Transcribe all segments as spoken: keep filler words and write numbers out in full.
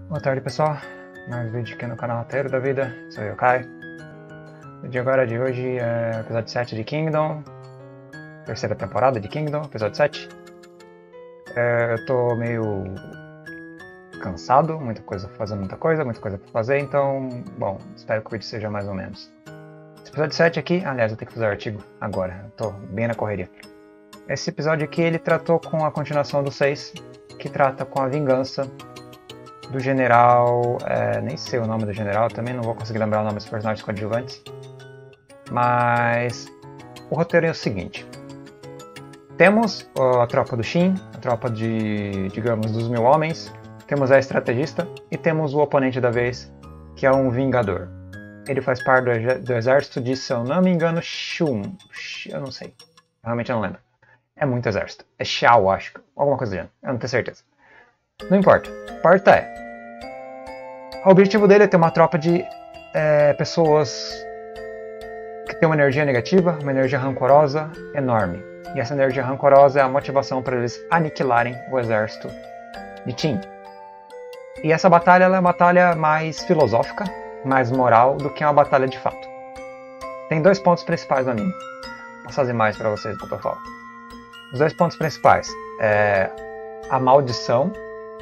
Boa tarde, pessoal. Mais um vídeo aqui no canal Roteiro da Vida. Sou eu, Kai. O vídeo agora de hoje é o episódio sete de Kingdom. Terceira temporada de Kingdom, episódio sete. É, eu tô meio cansado, muita coisa, fazendo muita coisa, muita coisa pra fazer, então, bom, espero que o vídeo seja mais ou menos. Esse episódio sete aqui, aliás, eu tenho que fazer o artigo agora, eu tô bem na correria. Esse episódio aqui, ele tratou com a continuação do seis, que trata com a vingança do general, é, nem sei o nome do general, também não vou conseguir lembrar o nome dos personagens coadjuvantes, mas o roteiro é o seguinte: temos a tropa do Shin, a tropa de, digamos, dos mil homens, temos a estrategista e temos o oponente da vez, que é um vingador. Ele faz parte do, do exército de, se eu não me engano, Shun, eu não sei, realmente eu não lembro, é muito exército, é Shao, acho, alguma coisa do gênero, eu não tenho certeza. Não importa, a parte é, o objetivo dele é ter uma tropa de é, pessoas que tem uma energia negativa, uma energia rancorosa enorme. E essa energia rancorosa é a motivação para eles aniquilarem o exército de Qin. E essa batalha ela é uma batalha mais filosófica, mais moral do que uma batalha de fato. Tem dois pontos principais no anime. Vou passar as imagens para vocês enquanto eu falo. Os dois pontos principais é a maldição,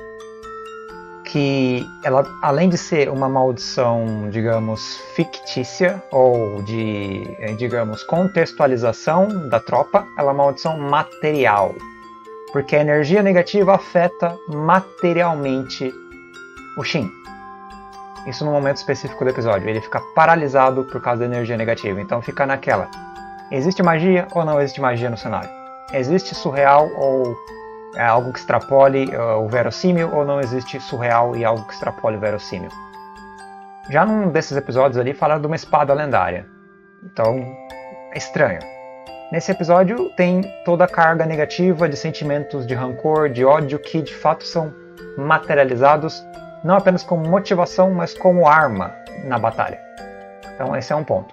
que ela, além de ser uma maldição, digamos, fictícia ou de, digamos, contextualização da tropa, ela é uma maldição material, porque a energia negativa afeta materialmente o Shin. Isso no momento específico do episódio, ele fica paralisado por causa da energia negativa, então fica naquela: existe magia ou não existe magia no cenário? Existe surreal ou é algo que extrapole uh, o verossímil, ou não existe surreal e algo que extrapole o verossímil? Já num desses episódios ali falaram de uma espada lendária, então é estranho. Nesse episódio tem toda a carga negativa de sentimentos de rancor, de ódio, que de fato são materializados não apenas como motivação, mas como arma na batalha. Então esse é um ponto.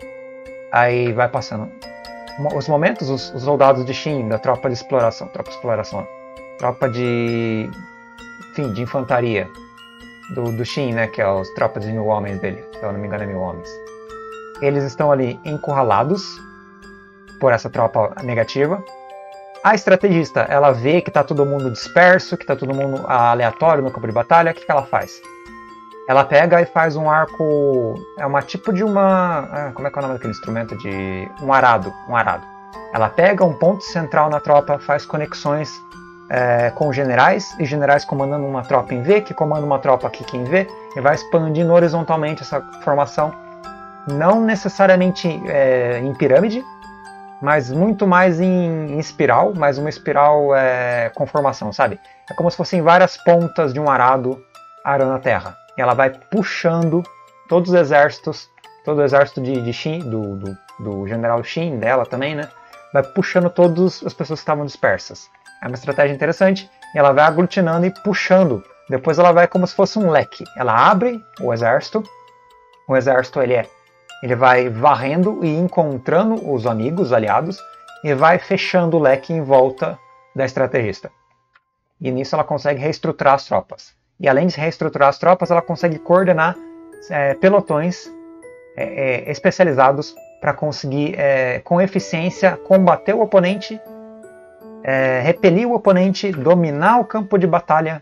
Aí vai passando os momentos, os, os soldados de Shin, da tropa de exploração, tropa de exploração, tropa de, enfim, de infantaria do, do Shin, né, que é as tropas de mil homens dele, se eu não me engano é mil homens. Eles estão ali encurralados por essa tropa negativa. A estrategista, ela vê que está todo mundo disperso, que está todo mundo aleatório no campo de batalha. O que, que ela faz? Ela pega e faz um arco, é uma tipo de uma, ah, como é que é o nome daquele instrumento? De um arado, um arado. Ela pega um ponto central na tropa, faz conexões é, com generais, e generais comandando uma tropa em V, que comanda uma tropa aqui em V, e vai expandindo horizontalmente essa formação, não necessariamente é, em pirâmide, mas muito mais em, em espiral, mas uma espiral é, com formação, sabe? É como se fossem várias pontas de um arado arando a terra. Ela vai puxando todos os exércitos, todo o exército de, de Shin, do, do, do general Shin, dela também, né? Vai puxando todas as pessoas que estavam dispersas. É uma estratégia interessante, e ela vai aglutinando e puxando. Depois ela vai como se fosse um leque. Ela abre o exército, o exército ele, é, ele vai varrendo e encontrando os amigos, os aliados, e vai fechando o leque em volta da estrategista. E nisso ela consegue reestruturar as tropas. E além de reestruturar as tropas, ela consegue coordenar é, pelotões é, é, especializados para conseguir, é, com eficiência, combater o oponente, é, repelir o oponente, dominar o campo de batalha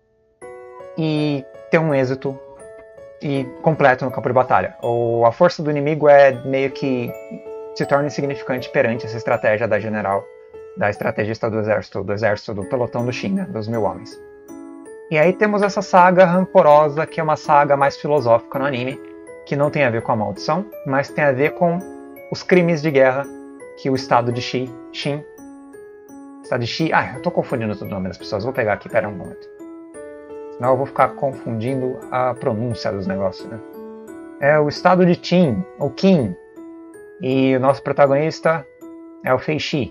e ter um êxito e completo no campo de batalha. Ou a força do inimigo é meio que se torna insignificante perante essa estratégia da general, da estrategista do exército, do exército do pelotão do Shin, né, dos mil homens. E aí temos essa saga rancorosa, que é uma saga mais filosófica no anime, que não tem a ver com a maldição, mas tem a ver com os crimes de guerra que o estado de Shi, Shin, estado de Shi, ah, eu tô confundindo todo o nome das pessoas, vou pegar aqui, pera um momento. Senão eu vou ficar confundindo a pronúncia dos negócios, né? É o estado de Qin, ou Qin, e o nosso protagonista é o Feixi.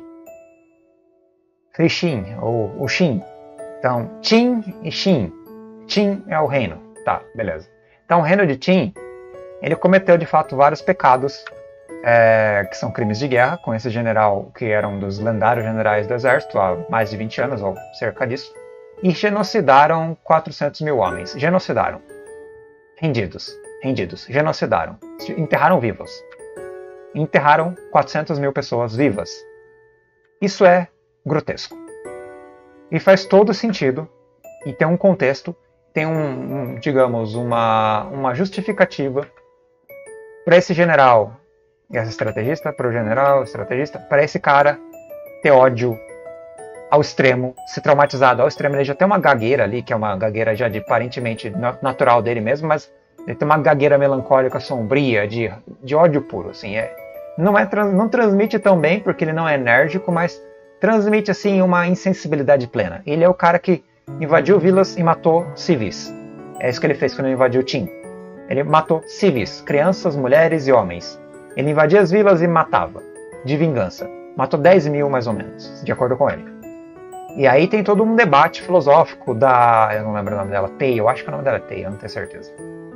Feixin, ou o Shin. Então, Qin e Shin. Qin é o reino. Tá, beleza. Então, o reino de Qin, ele cometeu de fato vários pecados, é, que são crimes de guerra, com esse general que era um dos lendários generais do exército há mais de vinte anos, ou cerca disso. e genocidaram quatrocentos mil homens. Genocidaram. Rendidos. Rendidos. Genocidaram. Enterraram vivos. Enterraram quatrocentas mil pessoas vivas. Isso é grotesco. E faz todo sentido, e tem um contexto, tem um, um digamos, uma, uma justificativa para esse general, esse estrategista, para o general, estrategista, para esse cara ter ódio ao extremo, se traumatizado ao extremo. Ele já tem uma gagueira ali, que é uma gagueira já de aparentemente natural dele mesmo, mas ele tem uma gagueira melancólica, sombria, de, de ódio puro, assim. É, não, é, não transmite tão bem, porque ele não é enérgico, mas transmite, assim, uma insensibilidade plena. Ele é o cara que invadiu vilas e matou civis. É isso que ele fez quando ele invadiu Tim. Ele matou civis, crianças, mulheres e homens. Ele invadia as vilas e matava, de vingança. Matou dez mil, mais ou menos, de acordo com ele. E aí tem todo um debate filosófico da... Eu não lembro o nome dela, Tei, eu acho que o nome dela é Tei, eu não tenho certeza.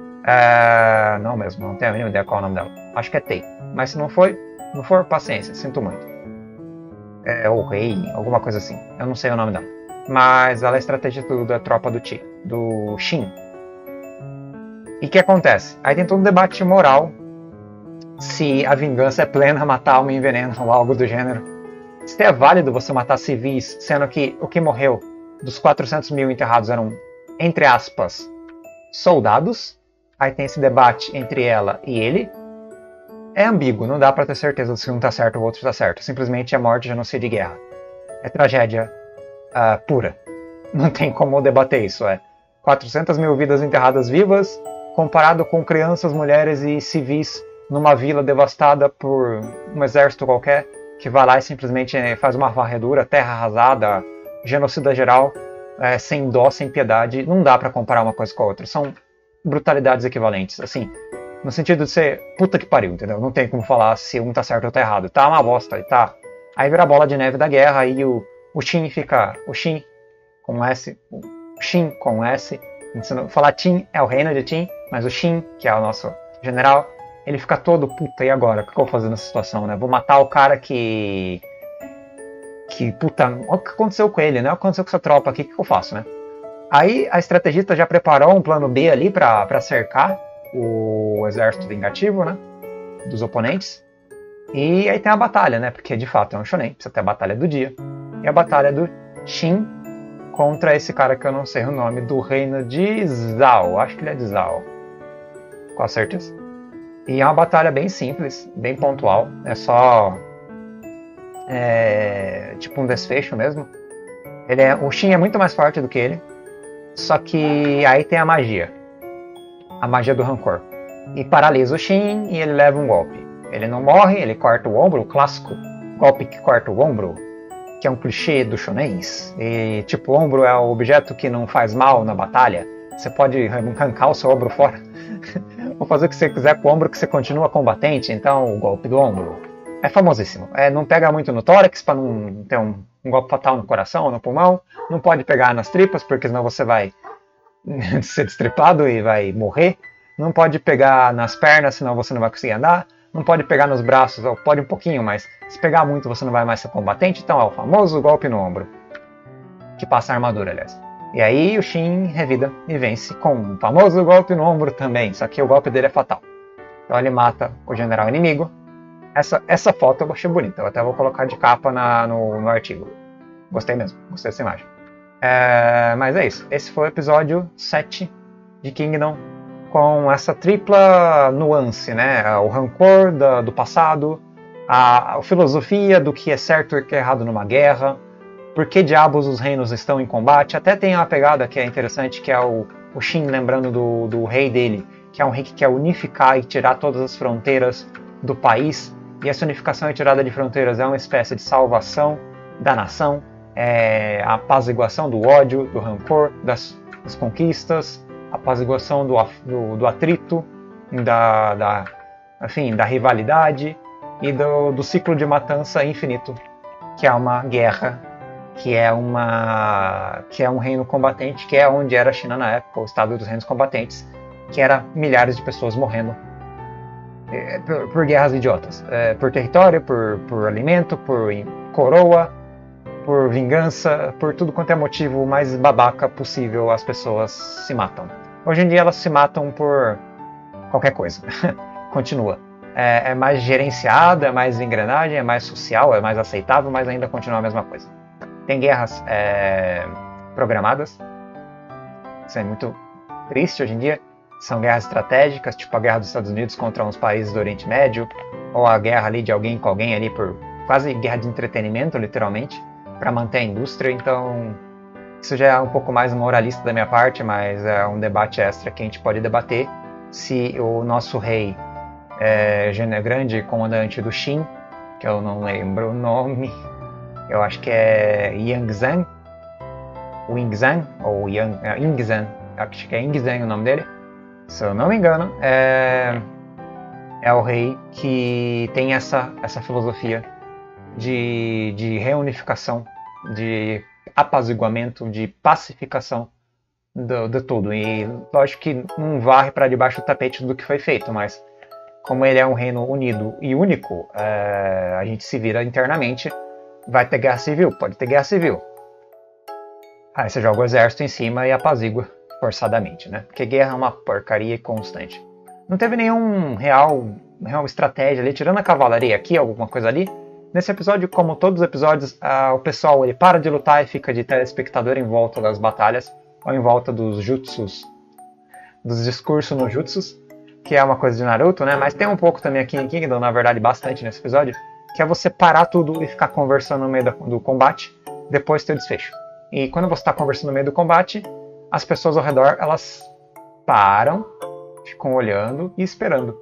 É... Não mesmo, não tenho a mínima ideia qual é o nome dela. Acho que é Tei. Mas se não foi, não for, paciência, sinto muito. É, ou Rei, alguma coisa assim. Eu não sei o nome dela. Mas ela é estrategista do, da tropa do Ti, do Shin. E o que acontece? Aí tem todo um debate moral se a vingança é plena, matar alma em veneno ou algo do gênero. Se é válido você matar civis, sendo que o que morreu dos quatrocentos mil enterrados eram, entre aspas, soldados. Aí tem esse debate entre ela e ele. É ambíguo, não dá pra ter certeza se um tá certo ou o outro tá certo. Simplesmente é morte, genocídio e guerra. É tragédia uh, pura. Não tem como debater isso. É quatrocentas mil vidas enterradas vivas, comparado com crianças, mulheres e civis numa vila devastada por um exército qualquer, que vai lá e simplesmente faz uma varredura, terra arrasada, genocida geral, é, sem dó, sem piedade. Não dá pra comparar uma coisa com a outra. São brutalidades equivalentes, assim, no sentido de ser puta que pariu, entendeu? Não tem como falar se um tá certo ou tá errado. Tá uma bosta, e tá. Aí vira a bola de neve da guerra, aí o, o Shin fica... O Shin com S, o Shin com S. Falar Tim é o reino de Tim, mas o Shin, que é o nosso general, ele fica todo, puta, e agora? O que eu vou fazer nessa situação, né? Vou matar o cara que... Que, puta, olha o que aconteceu com ele, né? O que aconteceu com essa tropa aqui, o que eu faço, né? Aí a estrategista já preparou um plano B ali pra, pra cercar o exército vingativo, né? Dos oponentes. E aí tem a batalha, né? Porque de fato é um shonen, precisa ter a batalha do dia. E a batalha do Shin contra esse cara que eu não sei o nome, do reino de Zhao. Acho que ele é de Zhao. Com certeza. E é uma batalha bem simples, bem pontual. É só... É, tipo um desfecho mesmo. Ele é, o Shin é muito mais forte do que ele. Só que aí tem a magia. A magia do rancor. E paralisa o Shin e ele leva um golpe. Ele não morre, ele corta o ombro, o clássico golpe que corta o ombro, que é um clichê do shonens. E tipo, o ombro é o objeto que não faz mal na batalha. Você pode arrancar o seu ombro fora. Ou fazer o que você quiser com o ombro que você continua combatente. Então, o golpe do ombro é famosíssimo. É, não pega muito no tórax para não ter um, um golpe fatal no coração ou no pulmão. Não pode pegar nas tripas, porque senão você vai ser destripado e vai morrer. Não pode pegar nas pernas, senão você não vai conseguir andar. Não pode pegar nos braços, ou pode um pouquinho, mas se pegar muito você não vai mais ser combatente. Então é o famoso golpe no ombro, que passa a armadura, aliás. E aí o Shin revida e vence com o famoso golpe no ombro também, só que o golpe dele é fatal. Então ele mata o general inimigo. Essa, essa foto eu achei bonita, eu até vou colocar de capa na, no, no artigo. Gostei mesmo, gostei dessa imagem. É, mas é isso, esse foi o episódio sete de Kingdom, com essa tripla nuance, né? O rancor da, do passado, a, a filosofia do que é certo e o que é errado numa guerra, por que diabos os reinos estão em combate. Até tem uma pegada que é interessante, que é o, o Shin lembrando do, do rei dele, que é um rei que quer unificar e tirar todas as fronteiras do país, e essa unificação e tirada de fronteiras é uma espécie de salvação da nação, é a apaziguação do ódio, do rancor, das, das conquistas, a apaziguação do, do, do atrito, da, da, enfim, da rivalidade e do, do ciclo de matança infinito, que é uma guerra, que é, uma, que é um reino combatente, que é onde era a China na época, o estado dos reinos combatentes, que era milhares de pessoas morrendo é, por, por guerras idiotas, é, por território, por, por alimento, por coroa, por vingança, por tudo quanto é motivo mais babaca possível, as pessoas se matam. Hoje em dia elas se matam por qualquer coisa. Continua. É, é mais gerenciado, é mais engrenagem, é mais social, é mais aceitável, mas ainda continua a mesma coisa. Tem guerras é, programadas. Isso é muito triste hoje em dia. São guerras estratégicas, tipo a guerra dos Estados Unidos contra uns países do Oriente Médio, ou a guerra ali de alguém com alguém ali por quase guerra de entretenimento, literalmente, para manter a indústria. Então, isso já é um pouco mais moralista da minha parte, mas é um debate extra que a gente pode debater se o nosso rei é, grande comandante do Qin, que eu não lembro o nome, eu acho que é Yangzhang, Wingzhang, ou Yang, é, Yingzhang, acho que é Yingzhang o nome dele, se eu não me engano, é, é o rei que tem essa, essa filosofia de, de reunificação, de apaziguamento, de pacificação do, de tudo. E lógico que não varre para debaixo do tapete do que foi feito, mas como ele é um reino unido e único, é, a gente se vira internamente, vai ter guerra civil, pode ter guerra civil. Aí você joga o exército em cima e apazigua forçadamente, né? Porque guerra é uma porcaria constante. Não teve nenhum real, real estratégia ali, tirando a cavalaria aqui, alguma coisa ali. Nesse episódio, como todos os episódios, ah, o pessoal ele para de lutar e fica de telespectador em volta das batalhas, ou em volta dos jutsus, dos discursos no jutsus, que é uma coisa de Naruto, né? Mas tem um pouco também aqui em Kingdom, na verdade, bastante nesse episódio, que é você parar tudo e ficar conversando no meio do, do combate, depois ter o desfecho. E quando você está conversando no meio do combate, as pessoas ao redor, elas param, ficam olhando e esperando.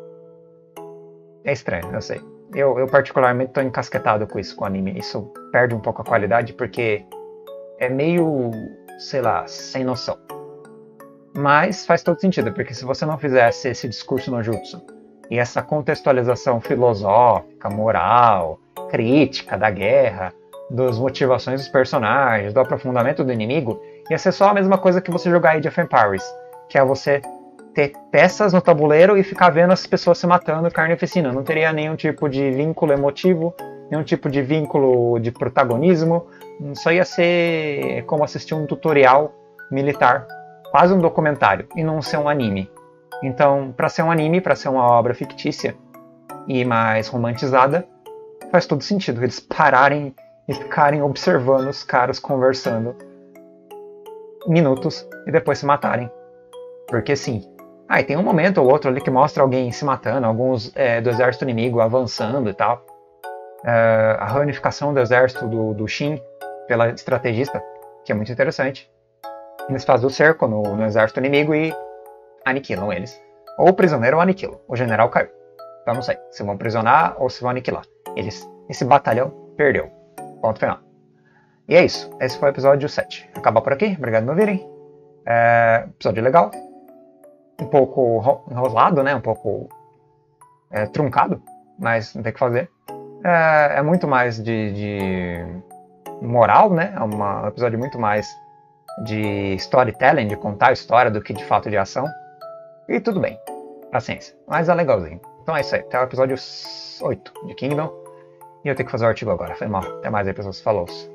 É estranho, eu sei. Eu, eu particularmente estou encasquetado com isso, com o anime. Isso perde um pouco a qualidade, porque é meio, sei lá, sem noção. Mas faz todo sentido, porque se você não fizesse esse discurso no jutsu, e essa contextualização filosófica, moral, crítica da guerra, das motivações dos personagens, do aprofundamento do inimigo, ia ser só a mesma coisa que você jogar Age of Empires, que é você ter peças no tabuleiro e ficar vendo as pessoas se matando carnificina. Não teria nenhum tipo de vínculo emotivo, nenhum tipo de vínculo de protagonismo. Só ia ser como assistir um tutorial militar, quase um documentário, e não ser um anime. Então, para ser um anime, para ser uma obra fictícia e mais romantizada, faz todo sentido eles pararem e ficarem observando os caras conversando minutos e depois se matarem. Porque sim. Ah, e tem um momento ou outro ali que mostra alguém se matando, alguns é, do exército inimigo avançando e tal. É, a reunificação do exército do, do Qin pela estrategista, que é muito interessante. Eles fazem o cerco no, no exército inimigo e aniquilam eles. Ou o prisioneiro ou aniquilam. O general caiu. Então não sei se vão prisionar ou se vão aniquilar. Eles, esse batalhão perdeu. Ponto final. E é isso. Esse foi o episódio sete. Acaba por aqui. Obrigado por me ouvirem. É, episódio legal. Um pouco enrolado, né? Um pouco é, truncado. Mas não tem o que fazer. É, é muito mais de, de moral, né? É uma, um episódio muito mais de storytelling, de contar a história do que de fato de ação. E tudo bem. Paciência. Mas é legalzinho. Então é isso aí. Até o episódio oito de Kingdom. E eu tenho que fazer o artigo agora. Foi mal. Até mais aí, pessoas. Falou.